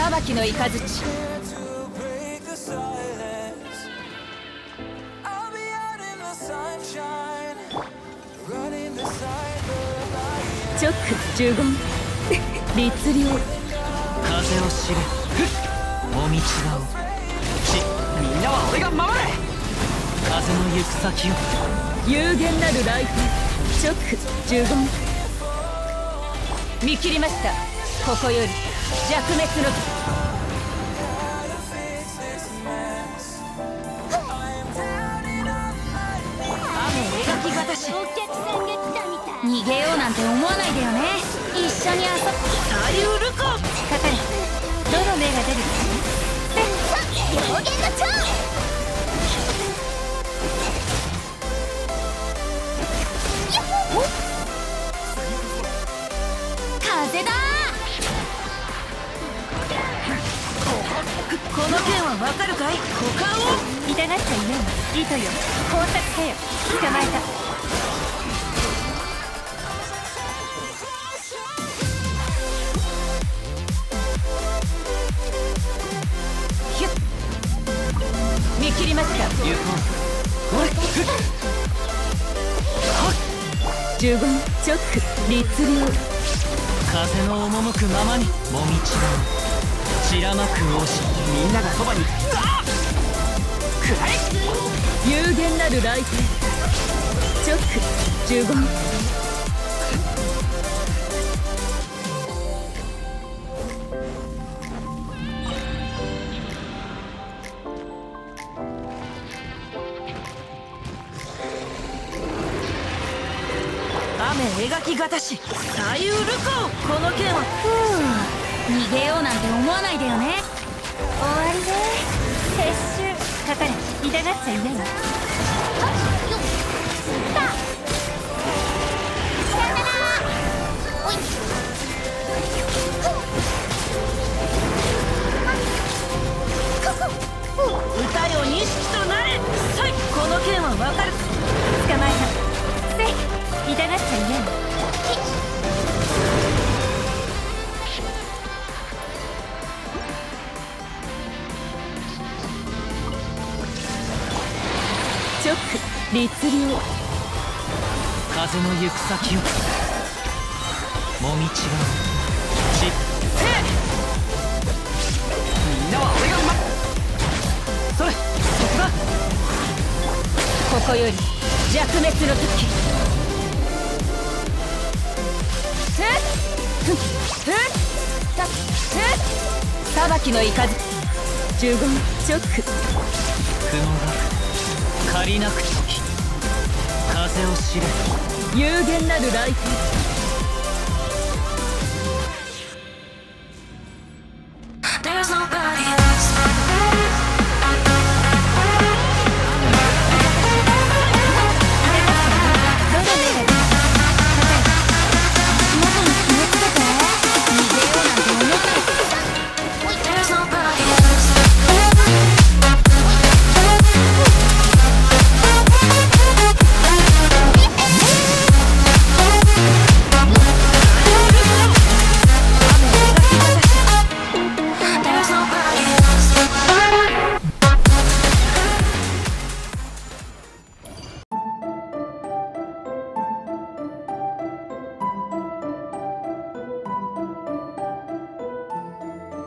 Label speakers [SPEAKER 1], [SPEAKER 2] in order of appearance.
[SPEAKER 1] 裁きの雷。チョック呪言律令。
[SPEAKER 2] 風を知れもみちがおみんなは俺が守れ。風の行く先を
[SPEAKER 1] 有限なる雷霆。チョック呪言見切りました。ここより弱滅の雨描きがたし。
[SPEAKER 3] お客さんが来たみたい。
[SPEAKER 1] 逃げようなんて思わないでよね。一緒に遊ぶ。
[SPEAKER 2] さゆるか
[SPEAKER 1] かかれ。どの目が出る
[SPEAKER 3] 表現の超。
[SPEAKER 1] 風だ。この剣はわかるかい。股間を痛がっちゃいないわ。糸よ工作せよ。捕まえた。ヒュッ見切りました。
[SPEAKER 2] 行こう。おい
[SPEAKER 1] 呪言チョック律令。
[SPEAKER 2] 風の赴くままにもみちがお散らまく押しみんながそばに。くらえ
[SPEAKER 1] 有限なる雷霆。チョック呪言雨描きがたし。さゆるか。この剣は逃げようなんて思わないでよね。終わりで撤収。かかれ痛がっちゃいないわ。歌よ錦となれ。さいこの剣はわかる。捕まえた。せい痛がっちゃいないわ。チョック律令。
[SPEAKER 2] 風の行く先をもみちがおしみんなは俺がそれそこだ。
[SPEAKER 1] ここより弱滅の時。裁きの雷。呪言チョック
[SPEAKER 2] 雲が借りなく時風を知れ
[SPEAKER 1] 有限なる雷霆。